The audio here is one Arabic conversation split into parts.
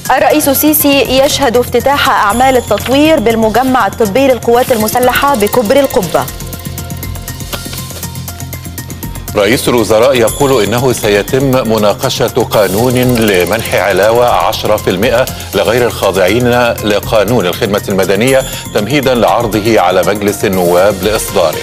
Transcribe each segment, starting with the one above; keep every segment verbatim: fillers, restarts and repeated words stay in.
الرئيس السيسي يشهد افتتاح أعمال التطوير بالمجمع الطبي للقوات المسلحة بكبر القبة. رئيس الوزراء يقول إنه سيتم مناقشة قانون لمنح علاوة عشرة بالمئة لغير الخاضعين لقانون الخدمة المدنية تمهيدا لعرضه على مجلس النواب لإصداره.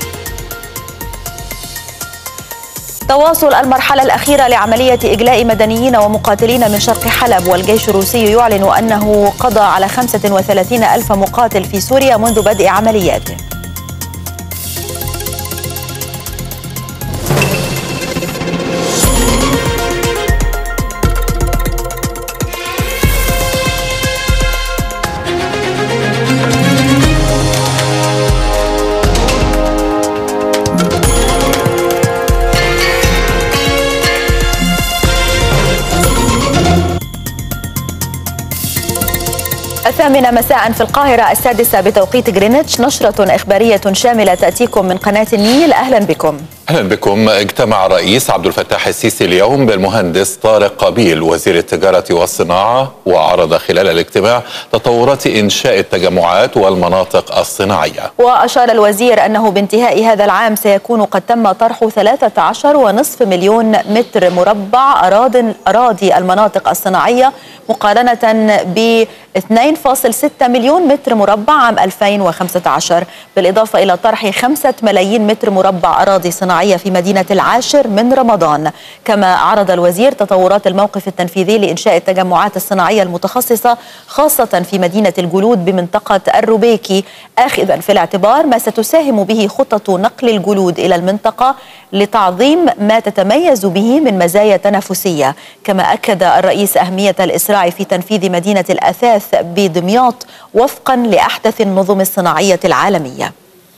تواصل المرحلة الأخيرة لعملية إجلاء مدنيين ومقاتلين من شرق حلب، والجيش الروسي يعلن أنه قضى على خمسة وثلاثين ألف مقاتل في سوريا منذ بدء عملياته. الثامنة مساء في القاهرة، السادسة بتوقيت غرينتش، نشرة إخبارية شاملة تأتيكم من قناة النيل. أهلا بكم. أهلا بكم. اجتمع الرئيس عبد الفتاح السيسي اليوم بالمهندس طارق قابيل وزير التجارة والصناعة، وعرض خلال الاجتماع تطورات إنشاء التجمعات والمناطق الصناعية. وأشار الوزير أنه بانتهاء هذا العام سيكون قد تم طرح ثلاثة عشر ونصف مليون متر مربع أراضي المناطق الصناعية مقارنة ب اثنين فاصلة ستة مليون متر مربع عام ألفين وخمسة عشر، بالإضافة إلى طرح خمسة ملايين متر مربع أراضي صناعية في مدينة العاشر من رمضان. كما عرض الوزير تطورات الموقف التنفيذي لإنشاء التجمعات الصناعية المتخصصة خاصة في مدينة الجلود بمنطقة الروبيكي، آخذا في الاعتبار ما ستساهم به خطة نقل الجلود إلى المنطقة لتعظيم ما تتميز به من مزايا تنافسية. كما أكد الرئيس أهمية الإسراع في تنفيذ مدينة الأثاث بدمياط وفقا لأحدث النظم الصناعية العالمية.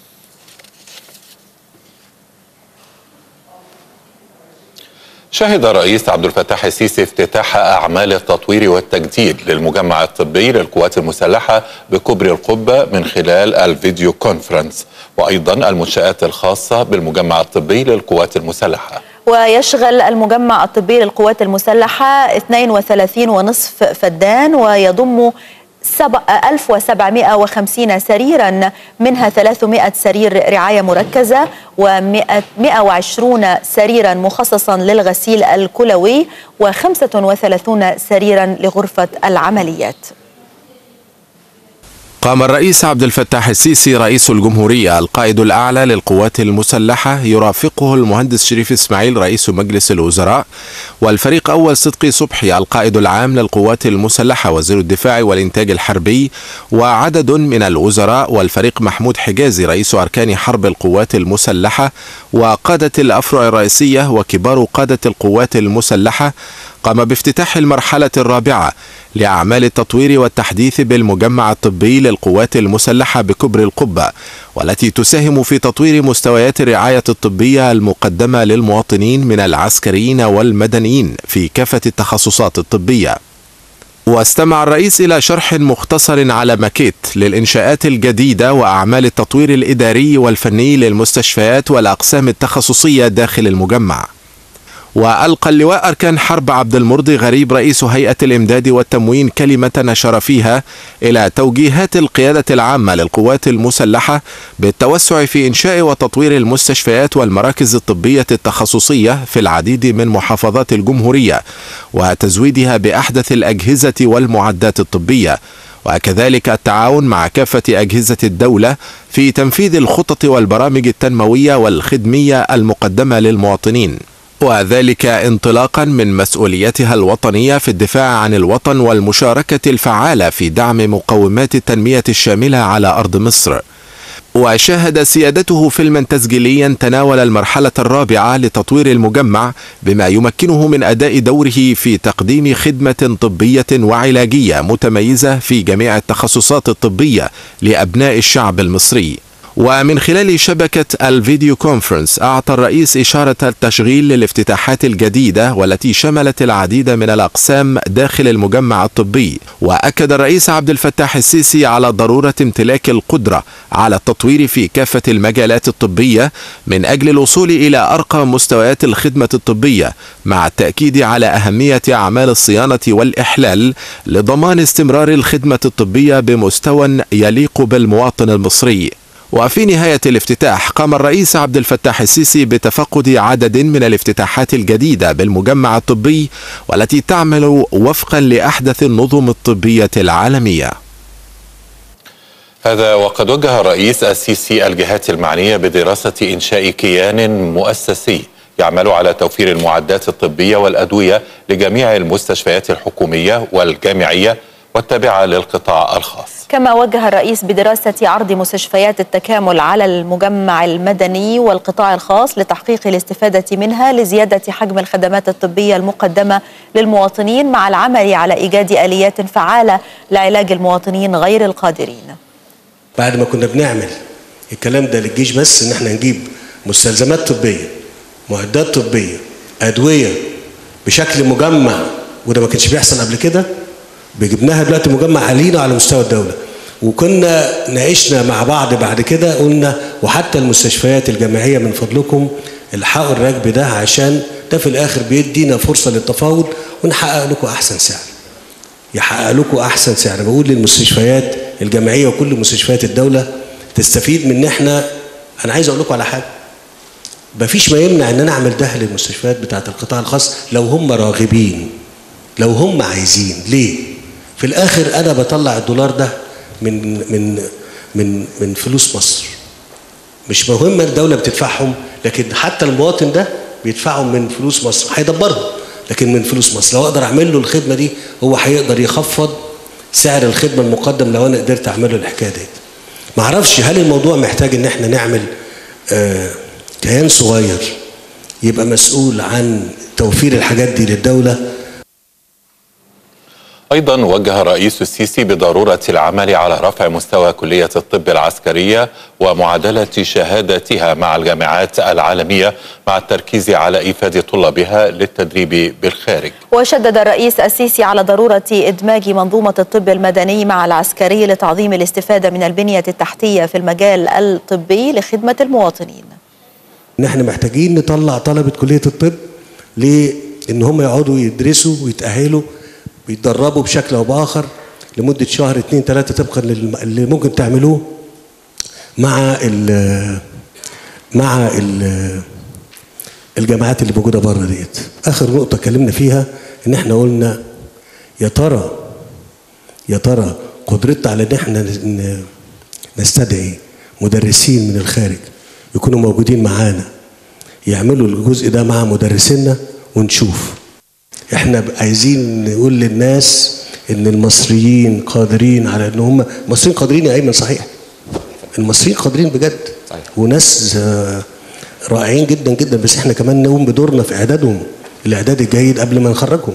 شهد الرئيس عبد الفتاح السيسي افتتاح أعمال التطوير والتجديد للمجمع الطبي للقوات المسلحة بكبر القبة من خلال الفيديو كونفرنس، وأيضا المنشآت الخاصة بالمجمع الطبي للقوات المسلحة. ويشغل المجمع الطبي للقوات المسلحة اثنين وثلاثين ونصف فدان، ويضم ألف وسبعمائة وخمسين سريرا، منها ثلاثمائة سرير رعاية مركزة ومائة وعشرين سريرا مخصصا للغسيل الكلوي وخمسة وثلاثين سريرا لغرفة العمليات. قام الرئيس عبد الفتاح السيسي رئيس الجمهورية القائد الأعلى للقوات المسلحة يرافقه المهندس شريف إسماعيل رئيس مجلس الوزراء، والفريق أول صدقي صبحي القائد العام للقوات المسلحة وزير الدفاع والإنتاج الحربي، وعدد من الوزراء، والفريق محمود حجازي رئيس أركان حرب القوات المسلحة وقادة الأفرع الرئيسية وكبار قادة القوات المسلحة. قام بافتتاح المرحلة الرابعة لأعمال التطوير والتحديث بالمجمع الطبي للقوات المسلحة بكبر القبة، والتي تساهم في تطوير مستويات الرعاية الطبية المقدمة للمواطنين من العسكريين والمدنيين في كافة التخصصات الطبية. واستمع الرئيس إلى شرح مختصر على ماكيت للإنشاءات الجديدة وأعمال التطوير الإداري والفني للمستشفيات والأقسام التخصصية داخل المجمع. وألقى اللواء أركان حرب عبد المرضي غريب رئيس هيئة الإمداد والتموين كلمة نشر فيها إلى توجيهات القيادة العامة للقوات المسلحة بالتوسع في إنشاء وتطوير المستشفيات والمراكز الطبية التخصصية في العديد من محافظات الجمهورية، وتزويدها بأحدث الأجهزة والمعدات الطبية، وكذلك التعاون مع كافة أجهزة الدولة في تنفيذ الخطط والبرامج التنموية والخدمية المقدمة للمواطنين، وذلك انطلاقا من مسؤوليتها الوطنية في الدفاع عن الوطن والمشاركة الفعالة في دعم مقومات التنمية الشاملة على أرض مصر. وشاهد سيادته فيلما تسجيليا تناول المرحلة الرابعة لتطوير المجمع بما يمكنه من أداء دوره في تقديم خدمة طبية وعلاجية متميزة في جميع التخصصات الطبية لأبناء الشعب المصري. ومن خلال شبكة الفيديو كونفرنس أعطى الرئيس إشارة التشغيل للافتتاحات الجديدة والتي شملت العديد من الأقسام داخل المجمع الطبي. وأكد الرئيس عبد الفتاح السيسي على ضرورة امتلاك القدرة على التطوير في كافة المجالات الطبية من أجل الوصول إلى أرقى مستويات الخدمة الطبية، مع التأكيد على أهمية أعمال الصيانة والإحلال لضمان استمرار الخدمة الطبية بمستوى يليق بالمواطن المصري. وفي نهاية الافتتاح قام الرئيس عبد الفتاح السيسي بتفقد عدد من الافتتاحات الجديدة بالمجمع الطبي والتي تعمل وفقا لأحدث النظم الطبية العالمية. هذا وقد وجه الرئيس السيسي الجهات المعنية بدراسة إنشاء كيان مؤسسي يعمل على توفير المعدات الطبية والأدوية لجميع المستشفيات الحكومية والجامعية والتابعة للقطاع الخاص. كما وجه الرئيس بدراسة عرض مستشفيات التكامل على المجمع المدني والقطاع الخاص لتحقيق الاستفادة منها لزيادة حجم الخدمات الطبية المقدمة للمواطنين، مع العمل على إيجاد آليات فعالة لعلاج المواطنين غير القادرين. بعد ما كنا بنعمل الكلام ده للجيش بس ان احنا نجيب مستلزمات طبية، معدات طبية، أدوية بشكل مجمع، وده ما كانش بيحصل قبل كده، جبناها دلوقتي مجمع علينا على مستوى الدولة. وكنا ناقشنا مع بعض بعد كده قلنا وحتى المستشفيات الجامعية من فضلكم الحقوا الركب ده، عشان ده في الآخر بيدينا فرصة للتفاوض ونحقق لكم أحسن سعر. يحقق لكم أحسن سعر. بقول للمستشفيات الجامعية وكل مستشفيات الدولة تستفيد من احنا. أنا عايز أقول لكم على حاجة، مفيش ما يمنع إن أنا أعمل ده للمستشفيات بتاعة القطاع الخاص لو هم راغبين، لو هم عايزين. ليه؟ في الآخر أنا بطلع الدولار ده من من من من فلوس مصر. مش مهم الدولة بتدفعهم، لكن حتى المواطن ده بيدفعهم من فلوس مصر، هيدبرهم لكن من فلوس مصر. لو أقدر أعمل له الخدمة دي هو هيقدر يخفض سعر الخدمة المقدم لو أنا قدرت أعمل له الحكاية دي. معرفش هل الموضوع محتاج إن إحنا نعمل آه كيان صغير يبقى مسؤول عن توفير الحاجات دي للدولة. أيضا وجه الرئيس السيسي بضرورة العمل على رفع مستوى كلية الطب العسكرية ومعادلة شهادتها مع الجامعات العالمية، مع التركيز على إيفاد طلابها للتدريب بالخارج. وشدد الرئيس السيسي على ضرورة إدماج منظومة الطب المدني مع العسكري لتعظيم الاستفادة من البنية التحتية في المجال الطبي لخدمة المواطنين. نحن محتاجين نطلع طلبة كلية الطب لأن هم يقعدوا يدرسوا ويتأهلوا بيتدربوا بشكل او باخر لمده شهر اتنين تلاته طبقا اللي ممكن تعملوه مع ال مع ال الجامعات اللي موجوده بره ديت. اخر نقطه اتكلمنا فيها ان احنا قلنا يا ترى يا ترى قدرتنا على ان احنا نستدعي مدرسين من الخارج يكونوا موجودين معانا يعملوا الجزء ده مع مدرسينا، ونشوف. احنا عايزين نقول للناس ان المصريين قادرين على ان هم المصريين قادرين يا ايمن. صحيح المصريين قادرين بجد وناس رائعين جدا جدا، بس احنا كمان نقوم بدورنا في اعدادهم الاعداد الجيد قبل ما نخرجهم.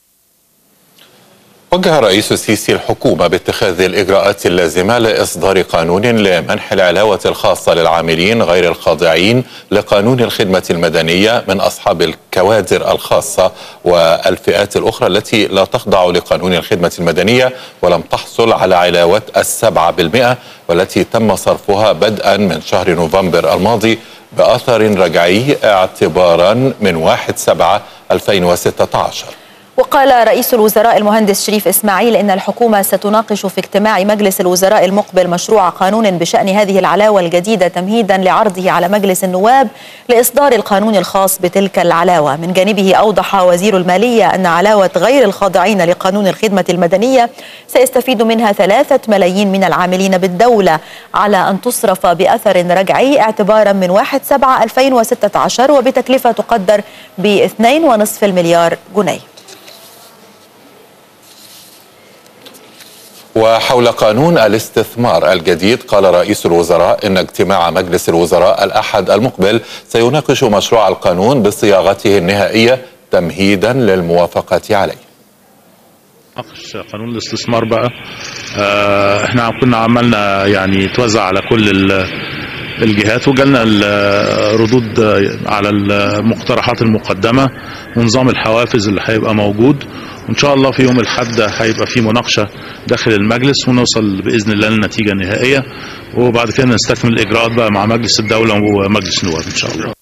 وجه الرئيس السيسي الحكومة باتخاذ الإجراءات اللازمة لإصدار قانون لمنح العلاوة الخاصة للعاملين غير الخاضعين لقانون الخدمة المدنية من أصحاب الكوادر الخاصة والفئات الأخرى التي لا تخضع لقانون الخدمة المدنية ولم تحصل على علاوة السبعة بالمئة، والتي تم صرفها بدءا من شهر نوفمبر الماضي بأثر رجعي اعتبارا من واحد سبعة ألفين وستة عشر. وقال رئيس الوزراء المهندس شريف إسماعيل إن الحكومة ستناقش في اجتماع مجلس الوزراء المقبل مشروع قانون بشأن هذه العلاوة الجديدة تمهيدا لعرضه على مجلس النواب لإصدار القانون الخاص بتلك العلاوة. من جانبه أوضح وزير المالية أن علاوة غير الخاضعين لقانون الخدمة المدنية سيستفيد منها ثلاثة ملايين من العاملين بالدولة، على أن تصرف بأثر رجعي اعتبارا من واحد سبعة ألفين وستة عشر وبتكلفة تقدر باثنين ونصف المليار جنيه. وحول قانون الاستثمار الجديد قال رئيس الوزراء إن اجتماع مجلس الوزراء الأحد المقبل سيناقش مشروع القانون بصياغته النهائية تمهيدا للموافقة عليه. ناقش قانون الاستثمار بقى، اه احنا كنا عملنا يعني توزع على كل الجهات، وجالنا الردود على المقترحات المقدمة ونظام الحوافز اللي هيبقى موجود. وإن شاء الله في يوم الأحد هيبقى في مناقشة داخل المجلس ونوصل بإذن الله للنتيجة النهائية، وبعد كده نستكمل الإجراءات بقى مع مجلس الدولة ومجلس النواب إن شاء الله.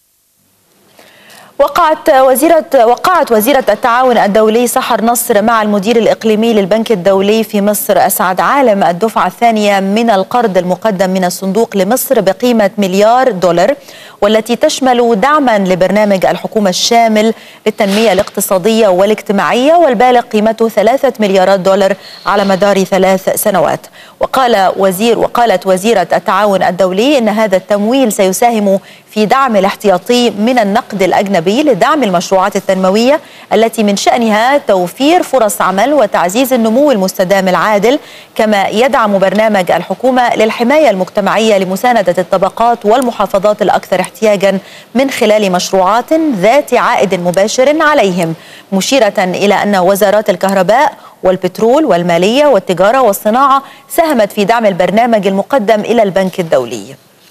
وقعت وزيرة وقعت وزيرة التعاون الدولي سحر نصر مع المدير الإقليمي للبنك الدولي في مصر أسعد عالم الدفعة الثانية من القرض المقدم من الصندوق لمصر بقيمة مليار دولار، والتي تشمل دعما لبرنامج الحكومة الشامل للتنمية الاقتصادية والاجتماعية والبالغ قيمته ثلاثة مليارات دولار على مدار ثلاث سنوات. وقال وزير وقالت وزيرة التعاون الدولي إن هذا التمويل سيساهم في دعم الاحتياطي من النقد الأجنبي لدعم المشروعات التنموية التي من شأنها توفير فرص عمل وتعزيز النمو المستدام العادل، كما يدعم برنامج الحكومة للحماية المجتمعية لمساندة الطبقات والمحافظات الأكثر احتياجا من خلال مشروعات ذات عائد مباشر عليهم، مشيرة إلى أن وزارات الكهرباء والبترول والمالية والتجارة والصناعة ساهمت في دعم البرنامج المقدم إلى البنك الدولي.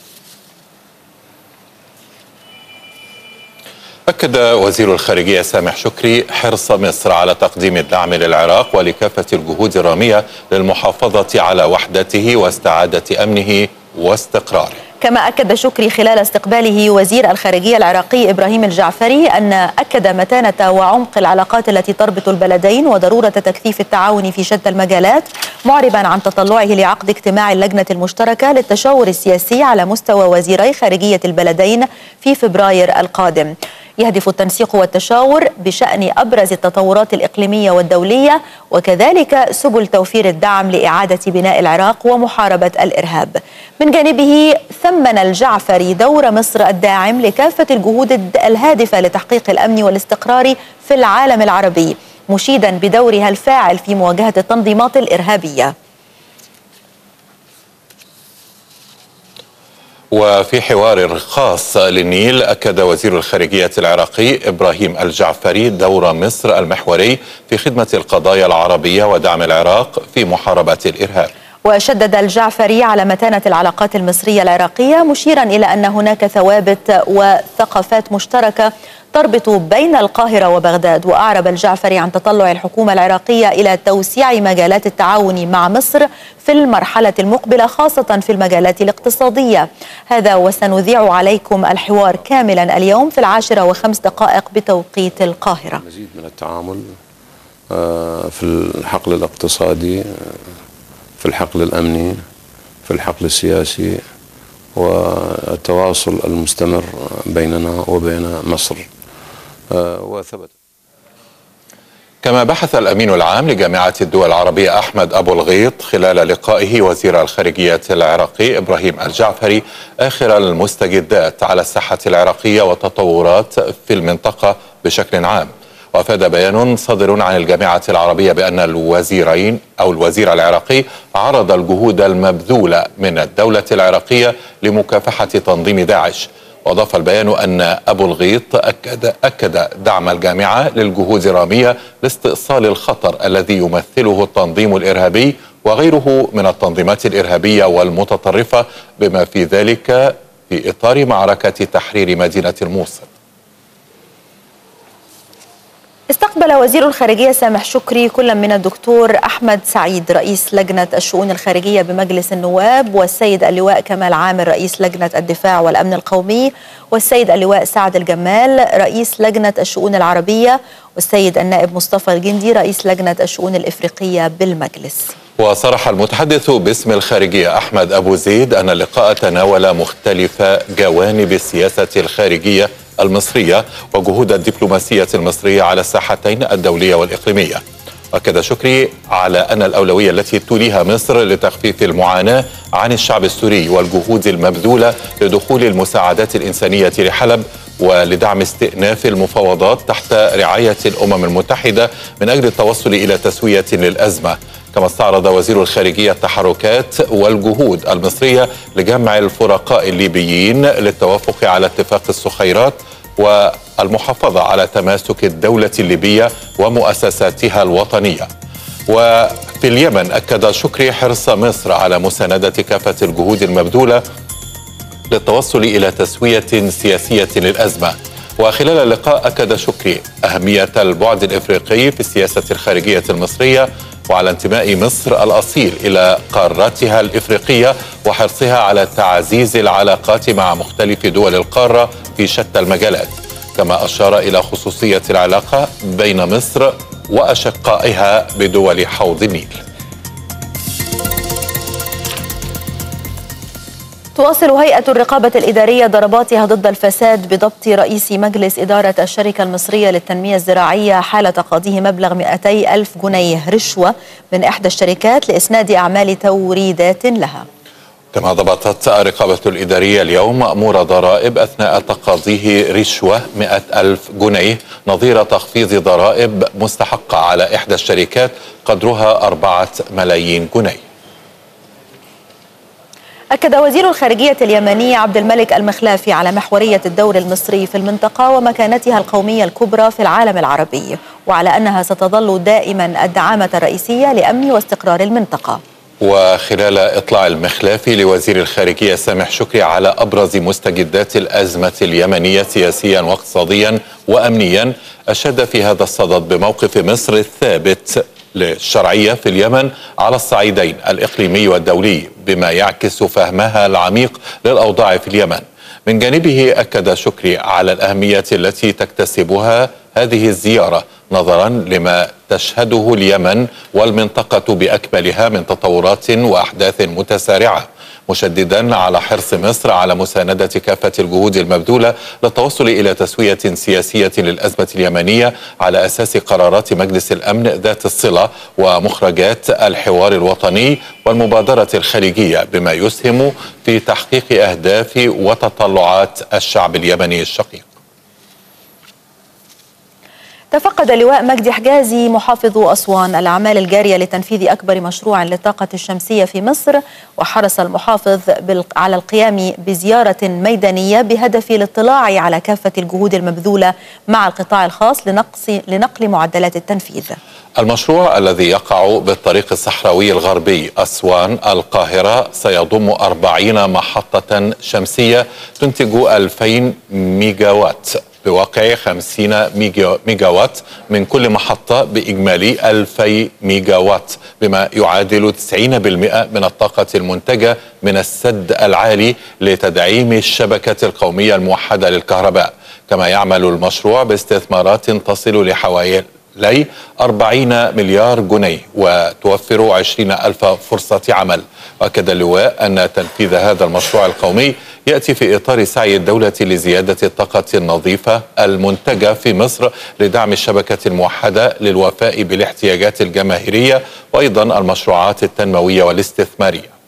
أكد وزير الخارجية سامح شكري حرص مصر على تقديم الدعم للعراق ولكافة الجهود الرامية للمحافظة على وحدته واستعادة أمنه واستقراره. كما أكد شكري خلال استقباله وزير الخارجية العراقي إبراهيم الجعفري أن أكد متانة وعمق العلاقات التي تربط البلدين وضرورة تكثيف التعاون في شتى المجالات، معربا عن تطلعه لعقد اجتماع اللجنة المشتركة للتشاور السياسي على مستوى وزيري خارجية البلدين في فبراير القادم. يهدف التنسيق والتشاور بشأن أبرز التطورات الإقليمية والدولية وكذلك سبل توفير الدعم لإعادة بناء العراق ومحاربة الإرهاب. من جانبه ثمن الجعفري دور مصر الداعم لكافة الجهود الهادفة لتحقيق الأمن والاستقرار في العالم العربي، مشيدا بدورها الفاعل في مواجهة التنظيمات الإرهابية. وفي حوار خاص للنيل أكد وزير الخارجية العراقي إبراهيم الجعفري دور مصر المحوري في خدمة القضايا العربية ودعم العراق في محاربة الإرهاب. وشدد الجعفري على متانة العلاقات المصرية العراقية، مشيرا إلى أن هناك ثوابت وثقافات مشتركة تربط بين القاهرة وبغداد. وأعرب الجعفري عن تطلع الحكومة العراقية إلى توسيع مجالات التعاون مع مصر في المرحلة المقبلة، خاصة في المجالات الاقتصادية. هذا وسنذيع عليكم الحوار كاملا اليوم في العاشرة وخمس دقائق بتوقيت القاهرة. مزيد من التعامل في الحقل الاقتصادي، في الحقل الأمني، في الحقل السياسي، والتواصل المستمر بيننا وبين مصر. وثبت. كما بحث الأمين العام لجامعة الدول العربية أحمد أبو الغيط خلال لقائه وزير الخارجية العراقي إبراهيم الجعفري آخر المستجدات على الساحة العراقية والتطورات في المنطقة بشكل عام. وأفاد بيان صادر عن الجامعة العربية بأن الوزيرين أو الوزير العراقي عرض الجهود المبذولة من الدولة العراقية لمكافحة تنظيم داعش. وأضاف البيان أن أبو الغيط أكد, أكد دعم الجامعة للجهود الرامية لاستئصال الخطر الذي يمثله التنظيم الإرهابي وغيره من التنظيمات الإرهابية والمتطرفة، بما في ذلك في إطار معركة تحرير مدينة الموصل. استقبل وزير الخارجية سامح شكري كل من الدكتور أحمد سعيد رئيس لجنة الشؤون الخارجية بمجلس النواب، والسيد اللواء كمال عامر رئيس لجنة الدفاع والأمن القومي، والسيد اللواء سعد الجمال رئيس لجنة الشؤون العربية، والسيد النائب مصطفى الجندي رئيس لجنة الشؤون الإفريقية بالمجلس. وصرح المتحدث باسم الخارجية أحمد أبو زيد أن اللقاء تناول مختلف جوانب السياسة الخارجية المصرية وجهود الدبلوماسية المصرية على الساحتين الدولية والإقليمية. أكد شكري على أن الأولوية التي توليها مصر لتخفيف المعاناة عن الشعب السوري والجهود المبذولة لدخول المساعدات الإنسانية لحلب ولدعم استئناف المفاوضات تحت رعاية الأمم المتحدة من أجل التوصل إلى تسوية للأزمة. كما استعرض وزير الخارجية التحركات والجهود المصرية لجمع الفرقاء الليبيين للتوافق على اتفاق الصخيرات والمحافظة على تماسك الدولة الليبية ومؤسساتها الوطنية. وفي اليمن أكد شكري حرص مصر على مساندة كافة الجهود المبذولة للتوصل إلى تسوية سياسية للأزمة. وخلال اللقاء أكد شكري أهمية البعد الإفريقي في السياسة الخارجية المصرية، وعلى انتماء مصر الأصيل إلى قارتها الإفريقية وحرصها على تعزيز العلاقات مع مختلف دول القارة في شتى المجالات. كما أشار إلى خصوصية العلاقة بين مصر وأشقائها بدول حوض النيل. تواصل هيئة الرقابة الإدارية ضرباتها ضد الفساد بضبط رئيس مجلس إدارة الشركة المصرية للتنمية الزراعية حال تقاضيه مبلغ مئتي ألف جنيه رشوة من إحدى الشركات لإسناد أعمال توريدات لها. كما ضبطت الرقابة الإدارية اليوم مأمور ضرائب أثناء تقاضيه رشوة مئة ألف جنيه نظير تخفيض ضرائب مستحقة على إحدى الشركات قدرها أربعة ملايين جنيه. أكد وزير الخارجية اليمني عبد الملك المخلافي على محورية الدور المصري في المنطقة ومكانتها القومية الكبرى في العالم العربي، وعلى أنها ستظل دائما الدعامة الرئيسية لأمن واستقرار المنطقة. وخلال إطلاع المخلافي لوزير الخارجية سامح شكري على أبرز مستجدات الأزمة اليمنية سياسيا واقتصاديا وأمنيا، أشاد في هذا الصدد بموقف مصر الثابت للشرعية في اليمن على الصعيدين الإقليمي والدولي، بما يعكس فهمها العميق للأوضاع في اليمن. من جانبه أكد شكري على الأهمية التي تكتسبها هذه الزيارة نظرا لما تشهده اليمن والمنطقة بأكملها من تطورات وأحداث متسارعة، مشددا على حرص مصر على مساندة كافة الجهود المبذولة للتوصل إلى تسوية سياسية للأزمة اليمنية على أساس قرارات مجلس الأمن ذات الصلة ومخرجات الحوار الوطني والمبادرة الخليجية، بما يسهم في تحقيق أهداف وتطلعات الشعب اليمني الشقيق. تفقد اللواء مجدي حجازي محافظ أسوان الأعمال الجارية لتنفيذ أكبر مشروع للطاقة الشمسية في مصر، وحرص المحافظ على القيام بزيارة ميدانية بهدف الاطلاع على كافة الجهود المبذولة مع القطاع الخاص لنقل معدلات التنفيذ. المشروع الذي يقع بالطريق الصحراوي الغربي أسوان القاهرة سيضم أربعين محطة شمسية تنتج ألفين ميجا وات بواقع خمسين ميجا وات من كل محطة بإجمالي ألفي ميجا وات، بما يعادل تسعين بالمئة من الطاقة المنتجة من السد العالي لتدعيم الشبكة القومية الموحدة للكهرباء. كما يعمل المشروع باستثمارات تصل لحوالي لي أربعين مليار جنيه وتوفر عشرين ألف فرصة عمل. وأكد اللواء أن تنفيذ هذا المشروع القومي يأتي في إطار سعي الدولة لزيادة الطاقة النظيفة المنتجة في مصر لدعم الشبكة الموحدة للوفاء بالاحتياجات الجماهيرية وأيضا المشروعات التنموية والاستثمارية.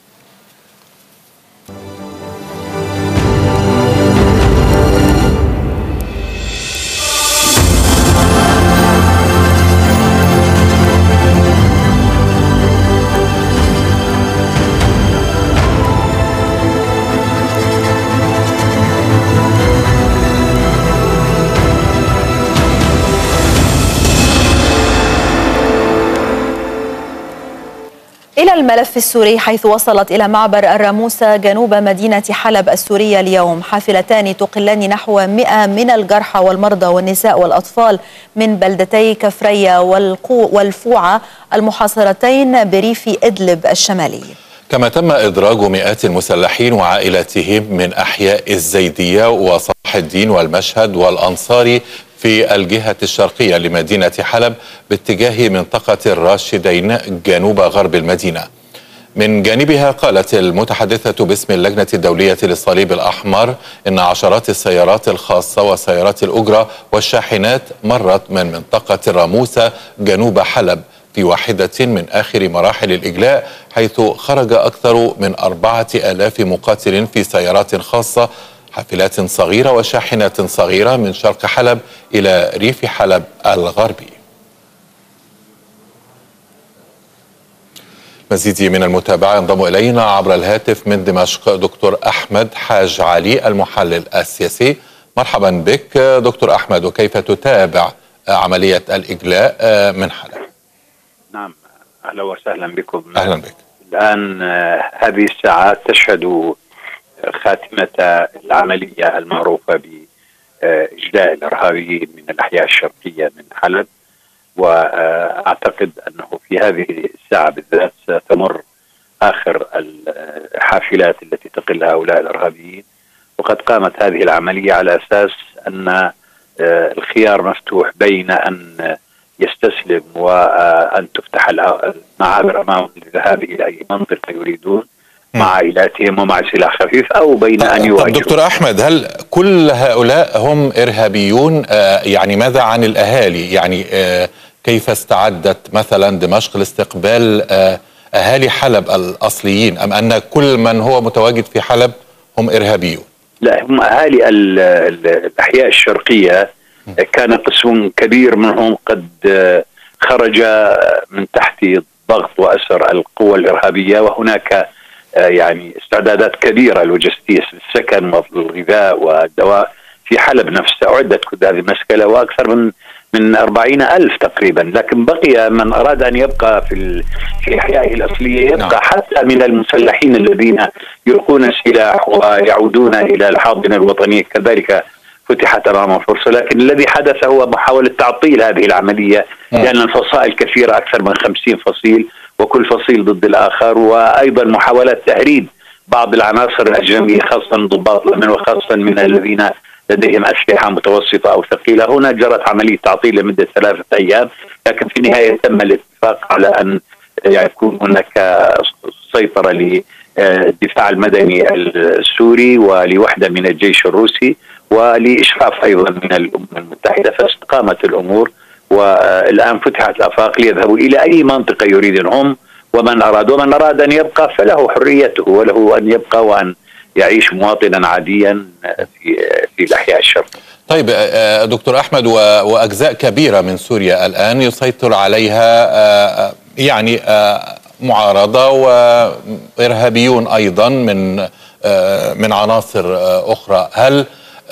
إلى الملف السوري، حيث وصلت إلى معبر الراموسة جنوب مدينة حلب السورية اليوم حافلتان تقلان نحو مئة من الجرحى والمرضى والنساء والأطفال من بلدتي كفرية والفوعة المحاصرتين بريف إدلب الشمالي. كما تم إدراج مئات المسلحين وعائلاتهم من أحياء الزيدية وصلاح الدين والمشهد والأنصاري في الجهة الشرقية لمدينة حلب باتجاه منطقة الراشدين جنوب غرب المدينة. من جانبها قالت المتحدثة باسم اللجنة الدولية للصليب الأحمر إن عشرات السيارات الخاصة وسيارات الأجرة والشاحنات مرت من منطقة الراموسة جنوب حلب في واحدة من آخر مراحل الإجلاء، حيث خرج أكثر من أربعة آلاف مقاتل في سيارات خاصة، حافلات صغيرة وشاحنات صغيرة من شرق حلب إلى ريف حلب الغربي. مزيد من المتابعة ينضم إلينا عبر الهاتف من دمشق دكتور أحمد حاج علي المحلل السياسي. مرحبا بك دكتور أحمد، وكيف تتابع عملية الإجلاء من حلب؟ نعم، أهلا وسهلا بكم. أهلا بك. الآن هذه الساعات تشهد خاتمة العملية المعروفة بإجلاء الإرهابيين من الأحياء الشرقية من حلب، وأعتقد أنه في هذه الساعة بالذات ستمر آخر الحافلات التي تقل هؤلاء الإرهابيين، وقد قامت هذه العملية على أساس أن الخيار مفتوح بين أن يستسلم وأن تفتح المعابر أمامهم للذهاب إلى أي منطقة يريدون مع عائلاتهم ومع سلاح خفيف، أو بين أن يواجهوا. دكتور أحمد، هل كل هؤلاء هم إرهابيون؟ آه يعني ماذا عن الأهالي؟ يعني آه كيف استعدت مثلا دمشق لاستقبال آه أهالي حلب الأصليين، أم أن كل من هو متواجد في حلب هم إرهابيون؟ لا، هم أهالي الأحياء الشرقية، كان قسم كبير منهم قد خرج من تحت ضغط وأسر القوى الإرهابية، وهناك يعني استعدادات كبيرة لوجستيس السكن والغذاء والدواء في حلب نفسها. أعدت كل هذه المسكلة وأكثر من من أربعين ألف تقريبا، لكن بقي من أراد أن يبقى في في أحيائه الأصلية يبقى، نعم. حتى من المسلحين الذين يلقون السلاح ويعودون إلى الحاضنة الوطنية كذلك فتحت أمامهم فرصة. لكن الذي حدث هو محاولة تعطيل هذه العملية، لأن الفصائل كثيرة، أكثر من خمسين فصيل، وكل فصيل ضد الآخر، وأيضا محاولة تهريب بعض العناصر الأجنبية خاصة ضباط الأمن وخاصة من الذين لديهم أسلحة متوسطة أو ثقيلة. هنا جرت عملية تعطيل لمدة ثلاثة أيام، لكن في النهاية تم الاتفاق على أن يكون هناك سيطرة للدفاع المدني السوري ولوحدة من الجيش الروسي ولإشراف أيضا من الأمم المتحدة، فاستقامت الأمور، والآن فتحت الآفاق ليذهبوا إلى أي منطقة يريدون هم، ومن أراد ومن أراد أن يبقى فله حريته، وله أن يبقى وأن يعيش مواطنا عاديا في في الأحياء الشرقية. طيب دكتور أحمد، وأجزاء كبيرة من سوريا الآن يسيطر عليها يعني معارضة وإرهابيون أيضا من من عناصر أخرى. هل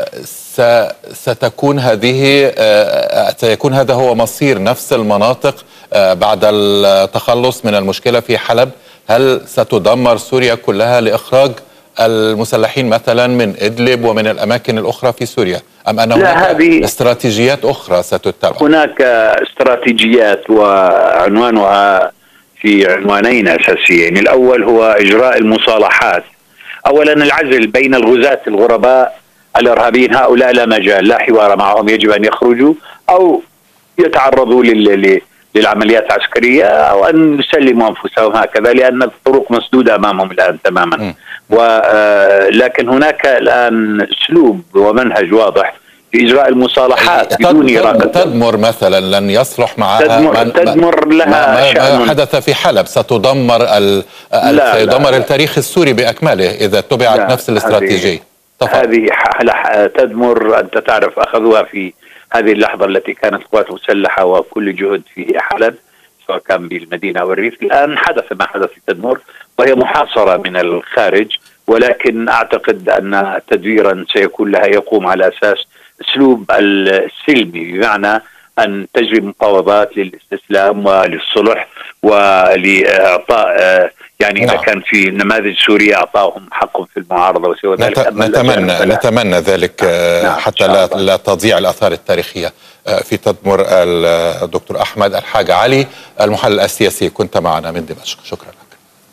ستكون هذه سيكون هذا هو مصير نفس المناطق بعد التخلص من المشكلة في حلب؟ هل ستدمر سوريا كلها لإخراج المسلحين مثلا من إدلب ومن الأماكن الأخرى في سوريا، أم أن هناك استراتيجيات أخرى ستتبع؟ هناك استراتيجيات وعنوانها في عنوانين أساسيين. الأول هو إجراء المصالحات، أولا العزل بين الغزاة الغرباء الإرهابيين، هؤلاء لا مجال، لا حوار معهم، يجب أن يخرجوا أو يتعرضوا لل للعمليات العسكرية أو أن يسلموا أنفسهم هكذا، لأن الطرق مسدودة أمامهم الآن تماما. ولكن هناك الآن أسلوب ومنهج واضح في إجراء المصالحات بدون إرادة. تدمر مثلا لن يصلح معها، تدمر, تدمر لها ما, ما حدث في حلب ستدمر ال لا سيدمر لا التاريخ السوري بأكمله إذا اتبعت نفس الاستراتيجية. هذه تدمر. أنت تعرف أخذوها في هذه اللحظة التي كانت القوات المسلحة وكل جهد في حلب سواء كان بالمدينة أو الريف. الآن حدث ما حدث في تدمر وهي محاصرة من الخارج، ولكن أعتقد أن تدويرا سيكون لها يقوم على أساس أسلوب السلمي، بمعنى أن تجري مفاوضات للاستسلام وللصلح ولإعطاء يعني نعم. إذا كان في نماذج سوريا أعطاهم حقهم في المعارضة وسوى ذلك. نتمنى نتمنى ذلك نعم. حتى لا, لا تضيع الآثار التاريخية في تدمر. الدكتور أحمد الحاج علي المحلل السياسي كنت معنا من دمشق، شكرا لك.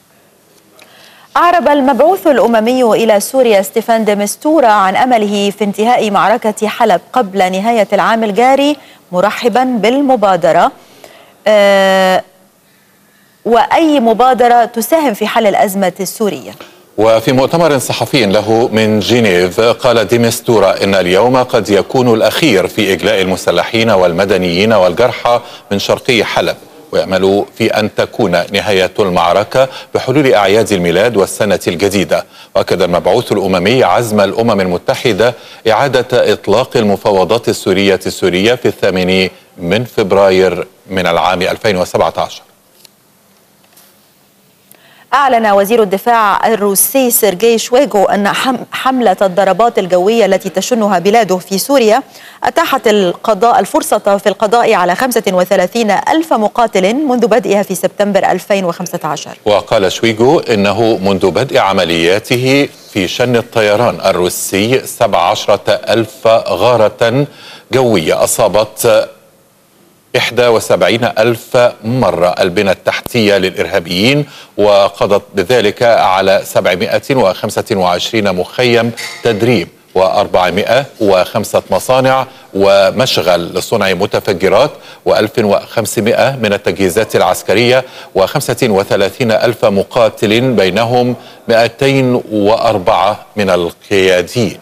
أعرب المبعوث الأممي إلى سوريا ستيفان دي مستورا عن أمله في انتهاء معركة حلب قبل نهاية العام الجاري، مرحبا بالمبادرة أه وأي مبادرة تساهم في حل الأزمة السورية. وفي مؤتمر صحفي له من جنيف قال دي مستورا إن اليوم قد يكون الأخير في إجلاء المسلحين والمدنيين والجرحى من شرقي حلب، ويأمل في أن تكون نهاية المعركة بحلول أعياد الميلاد والسنة الجديدة. وأكد المبعوث الأممي عزم الأمم المتحدة إعادة إطلاق المفاوضات السورية السورية في الثامن من فبراير من العام ألفين وسبعة عشر. أعلن وزير الدفاع الروسي سيرجي شويغو أن حملة الضربات الجوية التي تشنها بلاده في سوريا أتاحت القضاء الفرصة في القضاء على خمسة وثلاثين ألف مقاتل منذ بدئها في سبتمبر ألفين وخمسة عشر. وقال شويغو إنه منذ بدء عملياته في شن الطيران الروسي سبع عشرة ألف غارة جوية أصابت إحدى وسبعين ألف مرة البنى التحتية للإرهابيين، وقضت بذلك على سبعمائة وخمسة وعشرين مخيم تدريب وأربعمائة وخمسة مصانع ومشغل لصنع متفجرات وألف وخمسمائة من التجهيزات العسكرية وخمسة وثلاثين ألف مقاتل بينهم مئتين وأربعة من القياديين.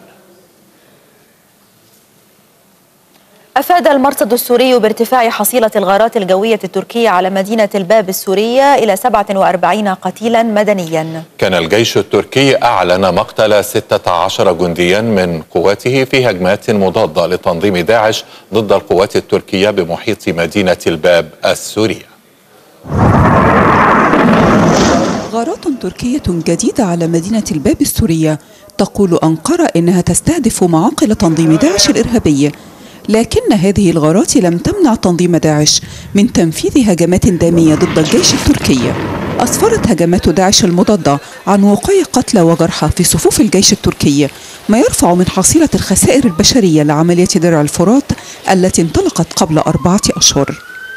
أفاد المرصد السوري بارتفاع حصيلة الغارات الجوية التركية على مدينة الباب السورية إلى سبعة وأربعين قتيلا مدنيا. كان الجيش التركي أعلن مقتل ستة عشر جنديا من قواته في هجمات مضادة لتنظيم داعش ضد القوات التركية بمحيط مدينة الباب السورية. غارات تركية جديدة على مدينة الباب السورية، تقول أنقرة إنها تستهدف معاقل تنظيم داعش الإرهابي، لكن هذه الغارات لم تمنع تنظيم داعش من تنفيذ هجمات دامية ضد الجيش التركي. أسفرت هجمات داعش المضادة عن وقوع قتلى وجرحى في صفوف الجيش التركي، ما يرفع من حصيلة الخسائر البشرية لعملية درع الفرات التي انطلقت قبل أربعة أشهر.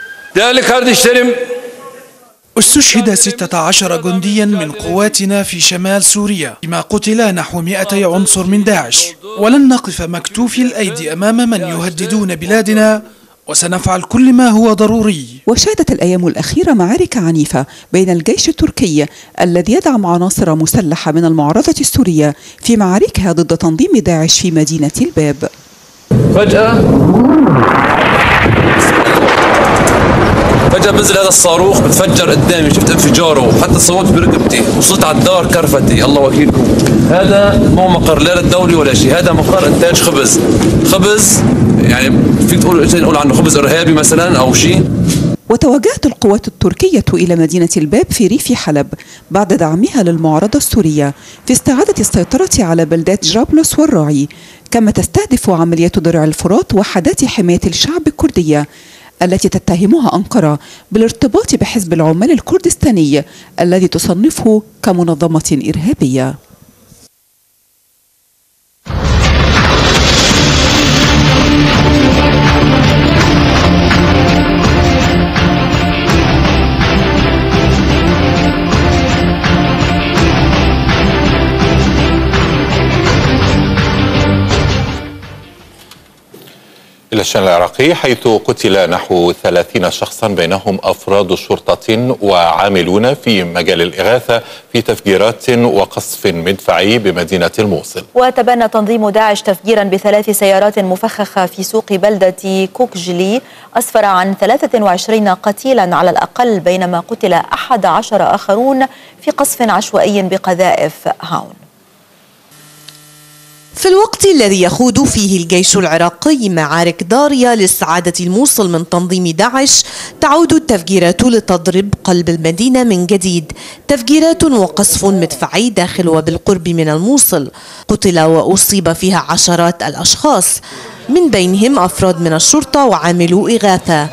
استشهد ستة عشر جنديا من قواتنا في شمال سوريا، بما قتل نحو مئتي عنصر من داعش، ولن نقف مكتوفي الأيدي أمام من يهددون بلادنا، وسنفعل كل ما هو ضروري. وشهدت الأيام الأخيرة معارك عنيفة بين الجيش التركي الذي يدعم عناصر مسلحة من المعارضة السورية في معاركها ضد تنظيم داعش في مدينة الباب. فجأة فجأة بنزل هذا الصاروخ بتفجر قدامي، شفت انفجاره حتى صوت برقبتي، وصلت على الدار كرفتي، الله وكيلكم. هذا مو مقر لا دولي ولا شيء، هذا مقر انتاج خبز، خبز يعني فيك تقول نقول عنه خبز ارهابي مثلا او شيء. وتوجهت القوات التركية إلى مدينة الباب في ريف حلب بعد دعمها للمعارضة السورية في استعادة السيطرة على بلدات جرابلس والراعي، كما تستهدف عمليات درع الفرات وحدات حماية الشعب الكردية التي تتهمها أنقرة بالارتباط بحزب العمال الكردستاني الذي تصنفه كمنظمة إرهابية. إلى الشان العراقي، حيث قتل نحو ثلاثين شخصا بينهم أفراد شرطة وعاملون في مجال الإغاثة في تفجيرات وقصف مدفعي بمدينة الموصل. وتبنى تنظيم داعش تفجيرا بثلاث سيارات مفخخة في سوق بلدة كوكجلي أسفر عن ثلاثة وعشرين قتيلا على الأقل، بينما قتل أحد عشر آخرون في قصف عشوائي بقذائف هاون. في الوقت الذي يخوض فيه الجيش العراقي معارك ضارية لاستعادة الموصل من تنظيم داعش، تعود التفجيرات لتضرب قلب المدينة من جديد، تفجيرات وقصف مدفعي داخل وبالقرب من الموصل، قتل وأصيب فيها عشرات الأشخاص، من بينهم أفراد من الشرطة وعاملو إغاثة.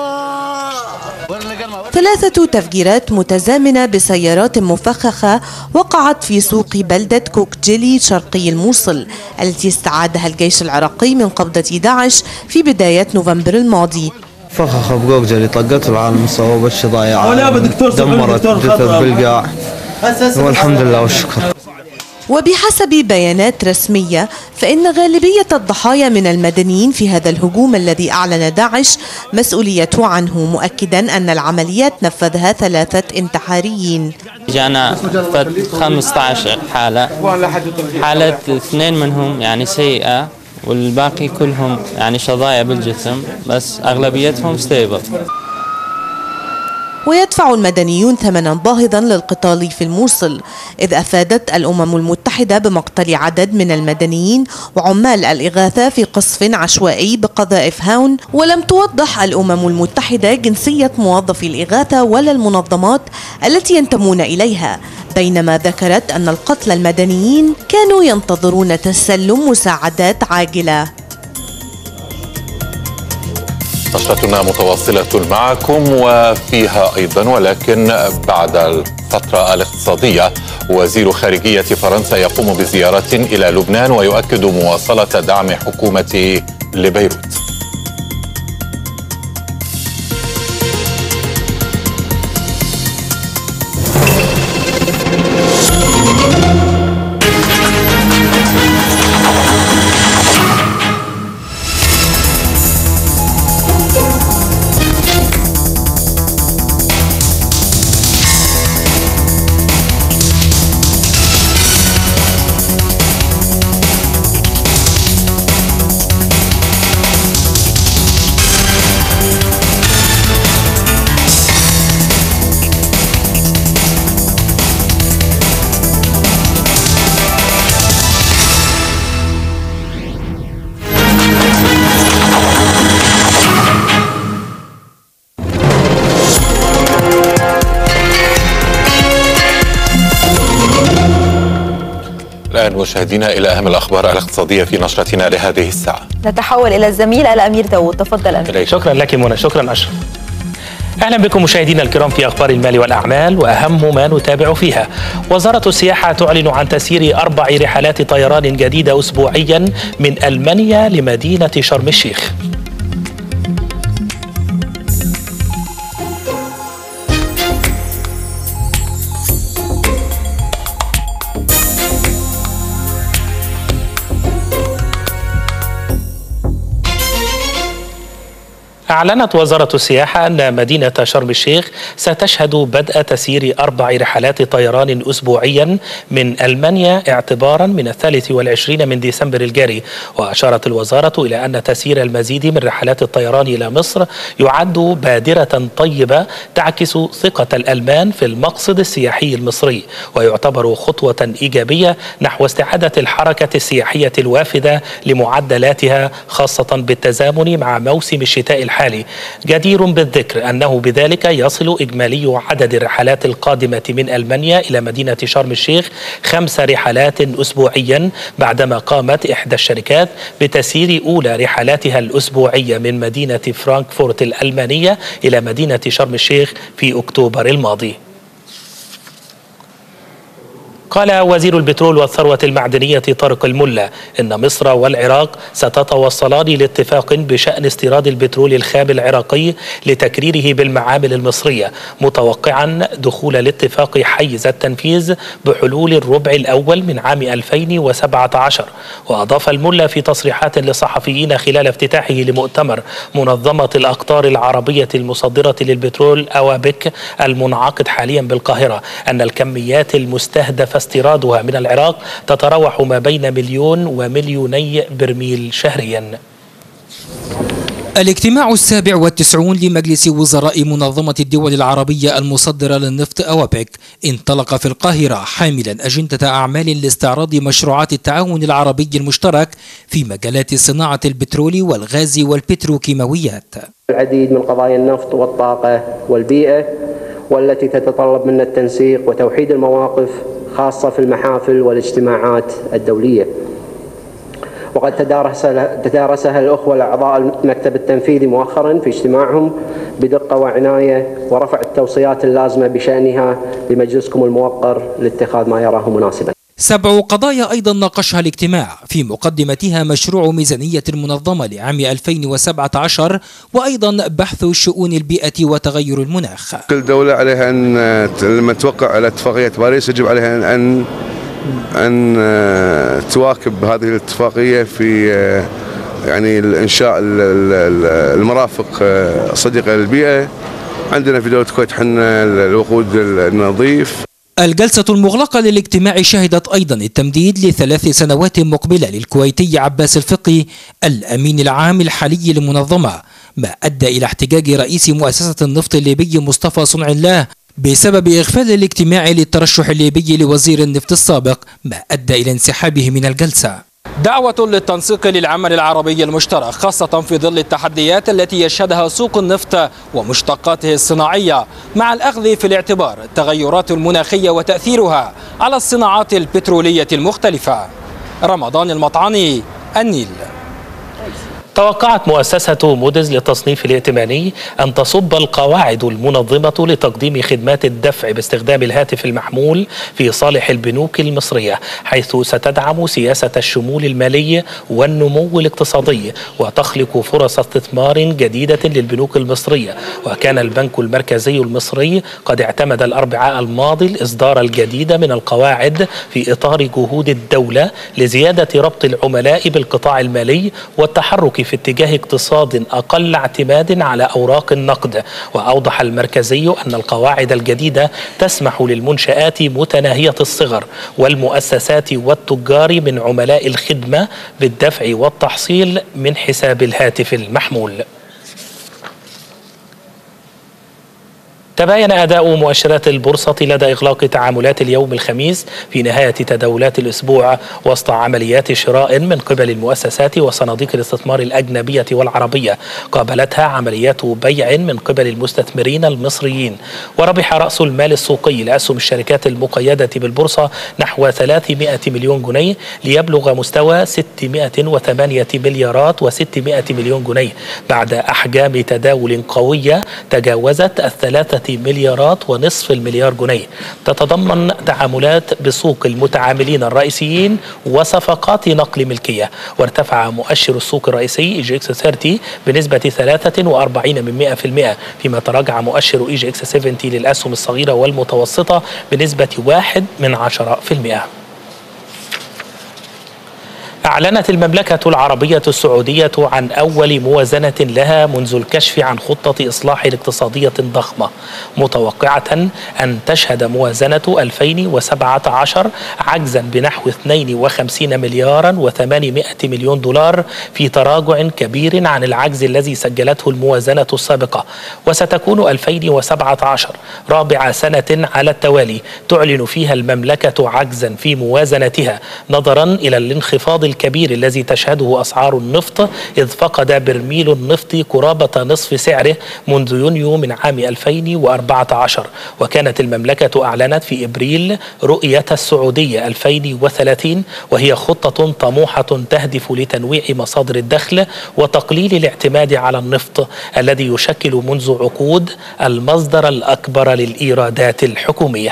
ثلاثة تفجيرات متزامنة بسيارات مفخخة وقعت في سوق بلدة كوكجلي شرقي الموصل التي استعادها الجيش العراقي من قبضة داعش في بداية نوفمبر الماضي. فخخة بكوكجلي طقت على المصوبة الشظايا، دمرت جثث بالقاع، والحمد لله والشكر. وبحسب بيانات رسمية فإن غالبية الضحايا من المدنيين في هذا الهجوم الذي أعلن داعش مسؤوليته عنه، مؤكدا أن العمليات نفذها ثلاثة انتحاريين. جانا خمسة عشر حالة، حالة اثنين منهم يعني سيئة والباقي كلهم يعني شظايا بالجسم، بس أغلبيتهم ستيبل. ويدفع المدنيون ثمنا باهظا للقتال في الموصل، إذ أفادت الأمم المتحدة بمقتل عدد من المدنيين وعمال الإغاثة في قصف عشوائي بقذائف هاون. ولم توضح الأمم المتحدة جنسية موظفي الإغاثة ولا المنظمات التي ينتمون إليها، بينما ذكرت أن القتلى المدنيين كانوا ينتظرون تسلم مساعدات عاجلة. نشرتنا متواصلة معكم وفيها أيضا ولكن بعد الفترة الاقتصادية، وزير خارجية فرنسا يقوم بزيارة إلى لبنان ويؤكد مواصلة دعم حكومة لبيروت. الآن مشاهدينا إلى أهم الأخبار الاقتصادية في نشرتنا لهذه الساعة. نتحول إلى الزميل الأمير داوود. تفضل أمير. شكرا لك منى. شكرا أشرف. أهلا بكم مشاهدينا الكرام في أخبار المال والأعمال، وأهم ما نتابع فيها: وزارة السياحة تعلن عن تسيير أربع رحلات طيران جديدة أسبوعيا من ألمانيا لمدينة شرم الشيخ. أعلنت وزارة السياحة أن مدينة شرم الشيخ ستشهد بدء تسيير أربع رحلات طيران أسبوعيا من ألمانيا اعتبارا من الثالث والعشرين من ديسمبر الجاري. وأشارت الوزارة إلى أن تسيير المزيد من رحلات الطيران إلى مصر يعد بادرة طيبة تعكس ثقة الألمان في المقصد السياحي المصري، ويعتبر خطوة إيجابية نحو استعادة الحركة السياحية الوافدة لمعدلاتها، خاصة بالتزامن مع موسم الشتاء الحالي. جدير بالذكر أنه بذلك يصل إجمالي عدد الرحلات القادمة من ألمانيا إلى مدينة شرم الشيخ خمس رحلات أسبوعيا، بعدما قامت إحدى الشركات بتسيير أولى رحلاتها الأسبوعية من مدينة فرانكفورت الألمانية إلى مدينة شرم الشيخ في أكتوبر الماضي. قال وزير البترول والثروة المعدنية طارق الملا إن مصر والعراق ستتوصلان لاتفاق بشأن استيراد البترول الخام العراقي لتكريره بالمعامل المصرية، متوقعا دخول الاتفاق حيز التنفيذ بحلول الربع الأول من عام ألفين وسبعة عشر. وأضاف الملا في تصريحات للصحفيين خلال افتتاحه لمؤتمر منظمة الأقطار العربية المصدرة للبترول أوابك المنعقد حاليا بالقاهرة أن الكميات المستهدفة استيرادها من العراق تتراوح ما بين مليون ومليوني برميل شهريا. الاجتماع السابع والتسعون لمجلس وزراء منظمة الدول العربية المصدرة للنفط أوابك انطلق في القاهرة حاملا أجندة أعمال لاستعراض مشروعات التعاون العربي المشترك في مجالات صناعة البترول والغاز والبتروكيماويات. العديد من قضايا النفط والطاقة والبيئة، والتي تتطلب منا التنسيق وتوحيد المواقف خاصة في المحافل والاجتماعات الدولية، وقد تدارسها, تدارسها الأخوة الأعضاء المكتب التنفيذي مؤخرا في اجتماعهم بدقة وعناية، ورفع التوصيات اللازمة بشأنها لمجلسكم الموقر لاتخاذ ما يراه مناسبا. سبع قضايا أيضا ناقشها الاجتماع، في مقدمتها مشروع ميزانية المنظمة لعام ألفين وسبعة عشر، وأيضا بحث شؤون البيئة وتغير المناخ. كل دولة عليها أن لما توقع على اتفاقية باريس يجب عليها أن أن تواكب هذه الاتفاقية في يعني إنشاء المرافق صديقة للبيئة. عندنا في دولة الكويت حنا الوقود النظيف. الجلسة المغلقة للاجتماع شهدت أيضا التمديد لثلاث سنوات مقبلة للكويتي عباس الفقي الأمين العام الحالي للمنظمة، ما أدى إلى احتجاج رئيس مؤسسة النفط الليبي مصطفى صنع الله بسبب إغفال الاجتماع للترشح الليبي لوزير النفط السابق، ما أدى إلى انسحابه من الجلسة. دعوة للتنسيق للعمل العربي المشترك، خاصة في ظل التحديات التي يشهدها سوق النفط ومشتقاته الصناعية، مع الأخذ في الاعتبار التغيرات المناخية وتأثيرها على الصناعات البترولية المختلفة. رمضان المطعني، النيل. توقعت مؤسسة موديز للتصنيف الائتماني أن تصب القواعد المنظمة لتقديم خدمات الدفع باستخدام الهاتف المحمول في صالح البنوك المصرية، حيث ستدعم سياسة الشمول المالي والنمو الاقتصادي وتخلق فرص استثمار جديدة للبنوك المصرية. وكان البنك المركزي المصري قد اعتمد الأربعاء الماضي الإصدار الجديد من القواعد في إطار جهود الدولة لزيادة ربط العملاء بالقطاع المالي والتحرك في اتجاه اقتصاد أقل اعتماد على أوراق النقد. وأوضح المركزي أن القواعد الجديدة تسمح للمنشآت متناهية الصغر والمؤسسات والتجار من عملاء الخدمة بالدفع والتحصيل من حساب الهاتف المحمول. تباين أداء مؤشرات البورصة لدى إغلاق تعاملات اليوم الخميس في نهاية تداولات الأسبوع وسط عمليات شراء من قبل المؤسسات وصناديق الاستثمار الأجنبية والعربية، قابلتها عمليات بيع من قبل المستثمرين المصريين. وربح رأس المال السوقي لأسهم الشركات المقيدة بالبورصة نحو ثلاثمائة مليون جنيه ليبلغ مستوى ستمائة وثمانية مليارات وستمائة مليون جنيه بعد أحجام تداول قوية تجاوزت الثلاثة مليارات ونصف المليار جنيه. تتضمن تعاملات بسوق المتعاملين الرئيسيين وصفقات نقل ملكية. وارتفع مؤشر السوق الرئيسي إي جي إكس ثلاثين بنسبة ثلاثة وأربعين من مئة بالمئة، فيما تراجع مؤشر إي جي إكس سبعين للأسهم الصغيرة والمتوسطة بنسبة واحد من عشرة بالمئة. أعلنت المملكة العربية السعودية عن أول موازنة لها منذ الكشف عن خطة إصلاح اقتصادية ضخمة، متوقعة أن تشهد موازنة ألفين وسبعة عشر عجزا بنحو اثنين وخمسين مليارا وثمانمائة مليون دولار، في تراجع كبير عن العجز الذي سجلته الموازنة السابقة. وستكون ألفين وسبعة عشر رابع سنة على التوالي تعلن فيها المملكة عجزا في موازنتها، نظرا إلى الانخفاض الكبير الذي تشهده أسعار النفط، إذ فقد برميل النفط قرابة نصف سعره منذ يونيو من عام ألفين وأربعة عشر. وكانت المملكة أعلنت في إبريل رؤية السعودية ألفين وثلاثين، وهي خطة طموحة تهدف لتنويع مصادر الدخل وتقليل الاعتماد على النفط الذي يشكل منذ عقود المصدر الأكبر للإيرادات الحكومية.